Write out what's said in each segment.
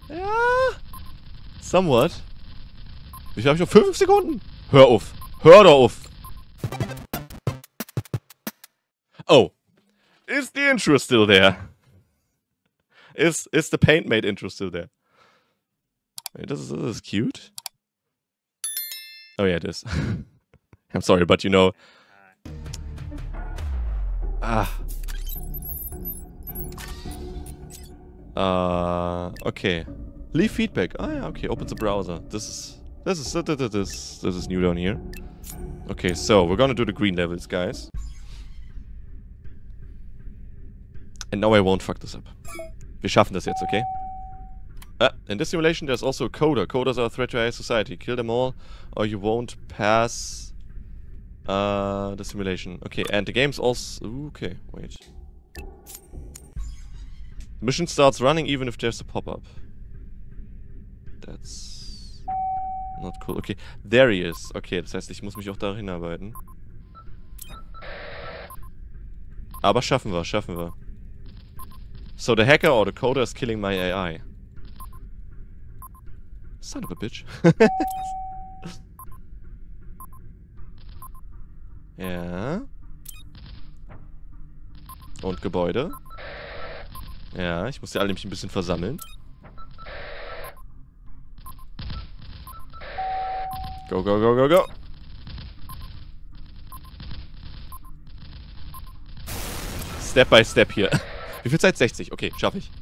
Ja. Somewhat. Wie viel habe ich noch? 5 Sekunden? Hör auf. Hör doch auf. Oh. Is the intro still there? Is the Paintmate intro still there? This is cute. Oh yeah, it is. I'm sorry, but you know... okay. Leave feedback. Ah, yeah, okay. Open the browser. This is new down here. Okay, so we're gonna do the green levels, guys. And now I won't fuck this up. Wir schaffen das jetzt, okay? In this simulation, there's also a coder. Coders are a threat to our society. Kill them all, or you won't pass the simulation. Okay, and the game's also... Okay, wait. The mission starts running even if there's a pop-up. That's... not cool. Okay, there he is. Okay, das heißt, ich muss mich auch da hinarbeiten. Aber schaffen wir, schaffen wir. So the hacker or the coder is killing my AI. Son of a bitch. Ja. Und Gebäude. Ja, ich muss die alle nämlich ein bisschen versammeln. Go, go, go, go, go. Step by Step hier. Wie viel Zeit? 60. Okay, schaffe ich.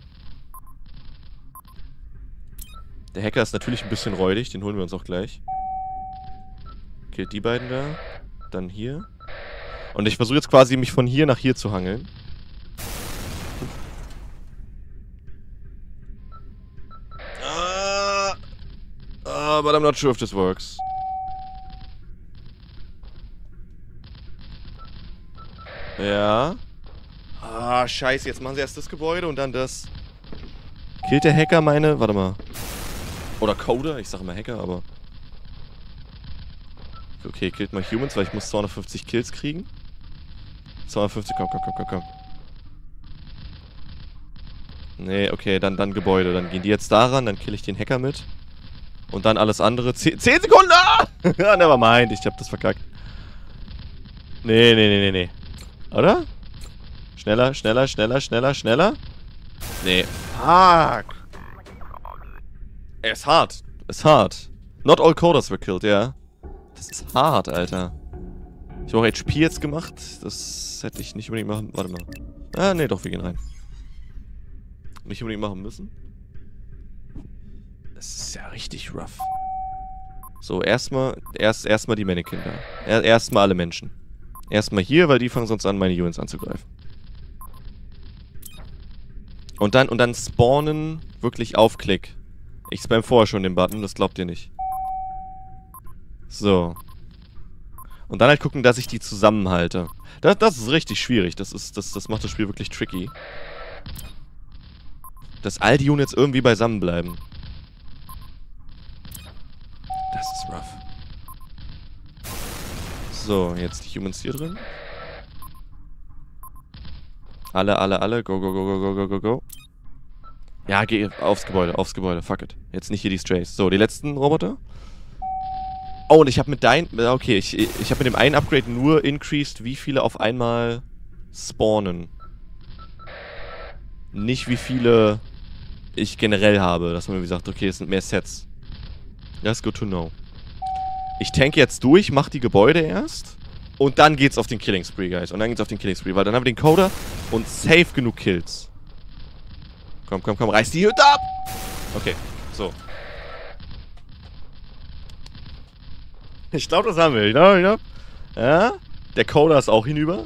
Der Hacker ist natürlich ein bisschen räudig. Den holen wir uns auch gleich. Killt die beiden da. Dann hier. Und ich versuche jetzt quasi, mich von hier nach hier zu hangeln. But I'm not sure if this works. Ja. Ah, scheiße. Jetzt machen sie erst das Gebäude und dann das. Killt der Hacker meine... Warte mal. Oder Coder. Ich sage immer Hacker, aber... Okay, killt mal Humans, weil ich muss 250 Kills kriegen. 250, komm, komm, komm, komm, komm. Nee, okay, dann Gebäude. Dann gehen die jetzt daran, dann kill ich den Hacker mit. Und dann alles andere. 10 Sekunden! Ah! Nevermind, ich hab das verkackt. Nee, nee, nee, nee, nee. Oder? Schneller, schneller, schneller, schneller, schneller. Nee. Fuck. Er ist hart. Ist hart. Not all coders were killed, ja. Das ist hart, Alter. Ich habe auch HP jetzt gemacht. Das hätte ich nicht unbedingt machen... Warte mal. Ah, nee, doch, wir gehen rein. Nicht unbedingt machen müssen. Das ist ja richtig rough. So, erstmal die Mannequin da. Erstmal alle Menschen. Erstmal hier, weil die fangen sonst an, meine Units anzugreifen. Und dann spawnen wirklich auf Klick. Ich spam vorher schon den Button, das glaubt ihr nicht. So. Und dann halt gucken, dass ich die zusammenhalte. Das ist richtig schwierig. Das macht das Spiel wirklich tricky. Dass all die Units irgendwie beisammen bleiben. Das ist rough. So, jetzt die Humans hier drin. Alle. Go, go, go, go, go, go, go, go. Ja, geh aufs Gebäude, fuck it. Jetzt nicht hier die Strays. So, die letzten Roboter. Oh, und ich habe mit okay, ich habe mit dem einen Upgrade nur increased, wie viele auf einmal spawnen. Nicht wie viele ich generell habe. Dass man mir sagt, okay, es sind mehr Sets. That's good to know. Ich tanke jetzt durch, mach die Gebäude erst. Und dann geht's auf den Killing Spree, guys. Und dann geht's auf den Killing Spree, weil dann haben wir den Coder und safe genug Kills. Komm, komm, komm, reiß die Hütte ab! Okay, so. Ich glaube, das haben wir. Ich glaub. Ja, der Coder ist auch hinüber.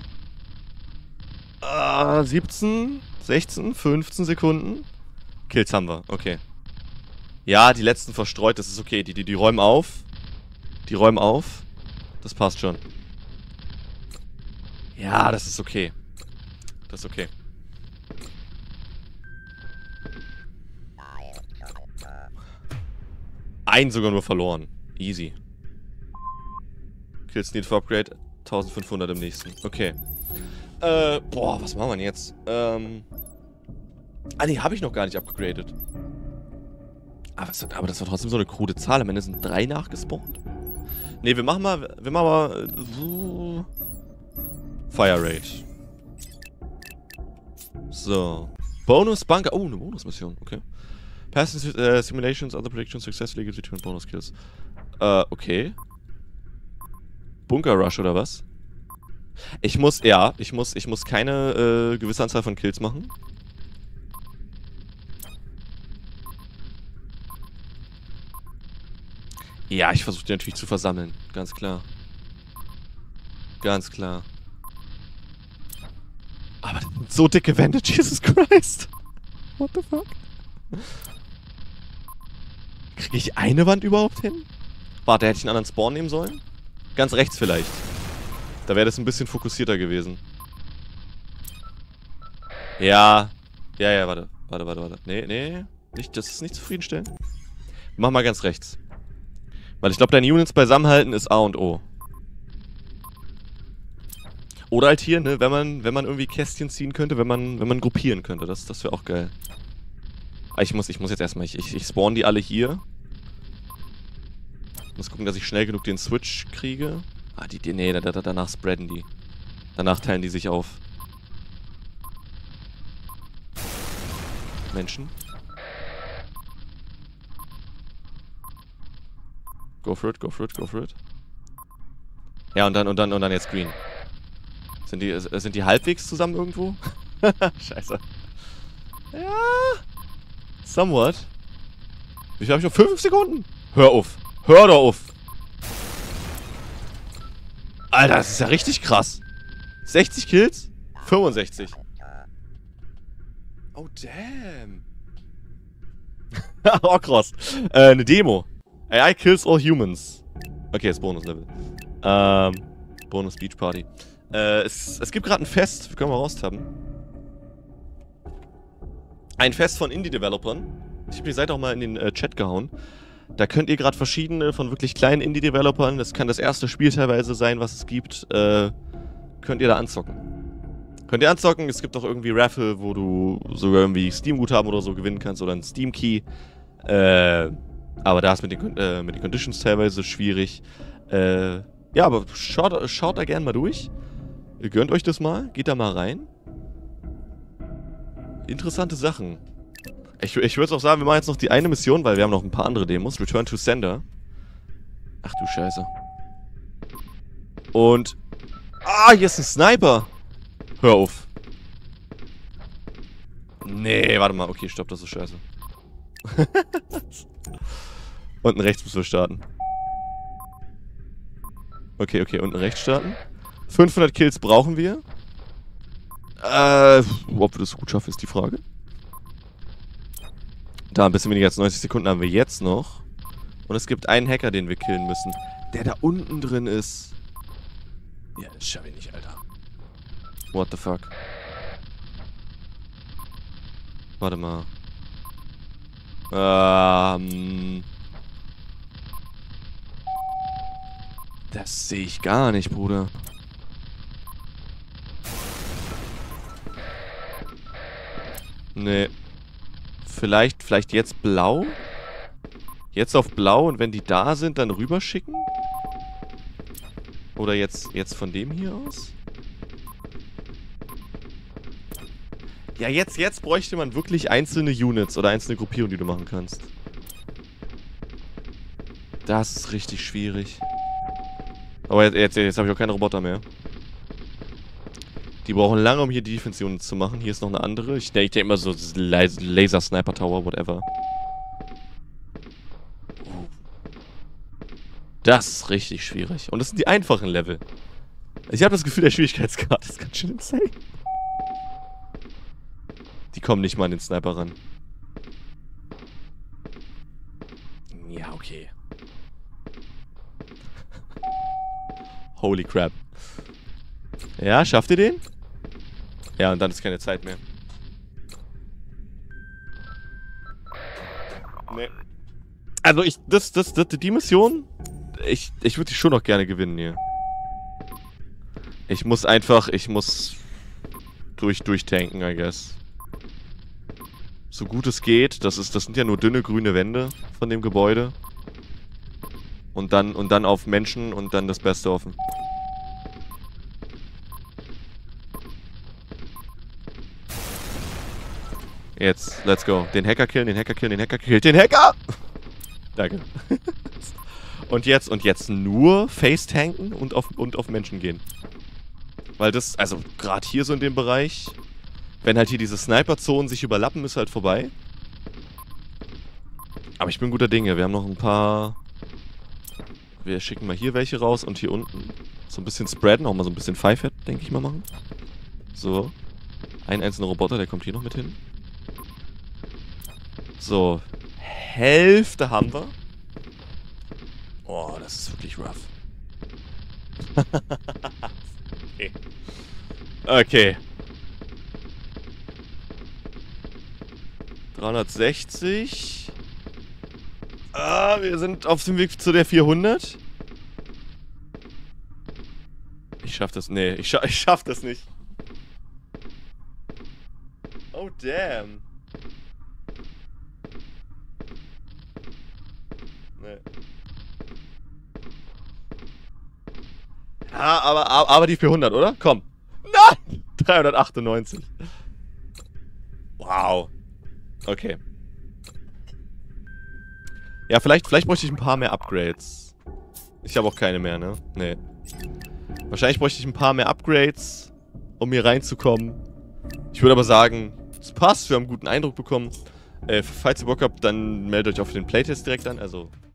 17, 16, 15 Sekunden. Kills haben wir, okay. Ja, die letzten verstreut, das ist okay. Die räumen auf. Die räumen auf. Das passt schon. Ja, das ist okay. Das ist okay. Einen sogar nur verloren. Easy. Kills need for upgrade. 1500 im nächsten. Okay. Boah, was machen wir denn jetzt? Ah, nee, habe ich noch gar nicht upgegradet. Aber das war trotzdem so eine krude Zahl. Am Ende sind 3 nachgespawnt. Ne, wir machen mal Fire Rate. So. Bonus Bunker. Oh, eine Bonusmission. Okay. Passing Simulations, other predictions successfully gives you 2 Bonus Kills. Okay. Bunker Rush oder was? Ich muss keine gewisse Anzahl von Kills machen. Ja, ich versuche die natürlich zu versammeln. Ganz klar. Ganz klar. Aber das sind so dicke Wände, Jesus Christ. What the fuck? Kriege ich eine Wand überhaupt hin? Warte, hätte ich einen anderen Spawn nehmen sollen? Ganz rechts vielleicht. Da wäre das ein bisschen fokussierter gewesen. Ja. Ja, warte. Nee. Das ist nicht zufriedenstellend. Mach mal ganz rechts. Weil ich glaube, deine Units beisammenhalten ist A und O. Oder halt hier, ne, wenn man irgendwie Kästchen ziehen könnte, wenn man gruppieren könnte. Das wäre auch geil. Aber ich muss jetzt erstmal, ich spawn die alle hier. Ich muss gucken, dass ich schnell genug den Switch kriege. Ah, nee, danach spreaden die. Danach teilen die sich auf. Menschen. Go for it. Ja, und dann jetzt Green. Sind die halbwegs zusammen irgendwo? Scheiße. Ja. Somewhat. Wie viel habe ich noch? 5 Sekunden? Hör auf. Hör doch auf. Alter, das ist ja richtig krass. 60 Kills? 65. Oh, damn. Oh, krass. Eine Demo. AI kills all humans. Okay, ist Bonus-Level. Bonus Beach Party. Es gibt gerade ein Fest. Wir können mal raustappen. Ein Fest von Indie-Developern. Ich habe die Seite auch mal in den Chat gehauen. Da könnt ihr gerade verschiedene von wirklich kleinen Indie-Developern, das kann das erste Spiel teilweise sein, was es gibt, könnt ihr da anzocken. Könnt ihr anzocken, es gibt auch irgendwie Raffle, wo du sogar irgendwie Steam-Guthaben oder so gewinnen kannst oder einen Steam-Key. Aber da ist mit den Conditions teilweise schwierig. Ja, aber schaut da gerne mal durch. Ihr gönnt euch das mal, geht da mal rein. Interessante Sachen. Ich würde auch sagen, wir machen jetzt noch die eine Mission, weil wir haben noch ein paar andere Demos. Return to Sender. Ach du Scheiße. Und... Ah, hier ist ein Sniper. Hör auf. Nee, warte mal. Okay, stopp, das ist scheiße. Unten rechts müssen wir starten. Okay, unten rechts starten. 500 Kills brauchen wir. Ob wir das so gut schaffen, ist die Frage. Da, ein bisschen weniger als 90 Sekunden haben wir jetzt noch. Und es gibt einen Hacker, den wir killen müssen. Der da unten drin ist. Ja, das schaffe ich nicht, Alter. What the fuck? Warte mal. Das sehe ich gar nicht, Bruder. Nee. Vielleicht jetzt blau? Jetzt auf blau und wenn die da sind, dann rüberschicken? Oder jetzt von dem hier aus? Ja, jetzt bräuchte man wirklich einzelne Units oder einzelne Gruppierungen, die du machen kannst. Das ist richtig schwierig. Aber jetzt habe ich auch keine Roboter mehr. Die brauchen lange, um hier die Defense-Units zu machen. Hier ist noch eine andere. Ich denke immer so Laser-Sniper-Tower, whatever. Das ist richtig schwierig. Und das sind die einfachen Level. Ich habe das Gefühl, der Schwierigkeitsgrad ist ganz schön insane. Die kommen nicht mal an den Sniper ran. Ja, okay. Holy crap. Ja, schafft ihr den? Ja, und dann ist keine Zeit mehr. Nee. Also die Mission, ich würde die schon noch gerne gewinnen hier. Ich muss durchtanken, I guess. So gut es geht. Das sind ja nur dünne grüne Wände von dem Gebäude. Und dann auf Menschen und dann das Beste hoffen. Jetzt, let's go. Den Hacker killen, den Hacker killen, den Hacker killen, den Hacker! Danke. Und jetzt nur Face tanken und auf Menschen gehen. Weil das, also gerade hier so in dem Bereich, wenn halt hier diese Sniper-Zonen sich überlappen, ist halt vorbei. Aber ich bin guter Dinge. Wir haben noch ein paar... Wir schicken mal hier welche raus und hier unten. So ein bisschen spreaden, auch mal so ein bisschen Pfeifett, denke ich mal, machen. So. Ein einzelner Roboter, der kommt hier noch mit hin. So. Hälfte haben wir. Oh, das ist wirklich rough. Okay. Okay. 360. Ah, wir sind auf dem Weg zu der 400. Ich schaff das. Nee, ich schaff das nicht. Oh, damn. Nee. Ja, aber die 400, oder? Komm. Nein! 398. Wow. Okay. Ja, vielleicht bräuchte ich ein paar mehr Upgrades. Ich habe auch keine mehr, ne? Nee. Wahrscheinlich bräuchte ich ein paar mehr Upgrades, um hier reinzukommen. Ich würde aber sagen, es passt, wir haben einen guten Eindruck bekommen. Falls ihr Bock habt, dann meldet euch auf den Playtest direkt an. Also,